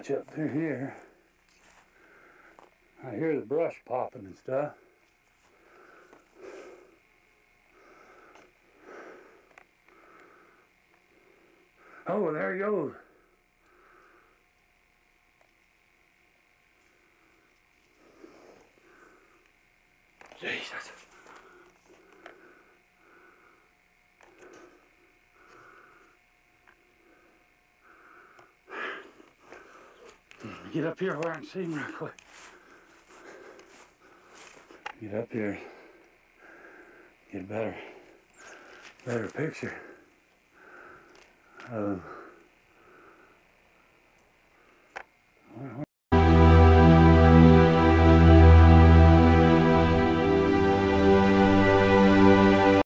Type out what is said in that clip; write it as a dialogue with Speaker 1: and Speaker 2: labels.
Speaker 1: much up through here. I hear the brush popping and stuff. Oh, there he goes. Jesus. Get up here where I can see him real quick. Get up here. Get a better picture.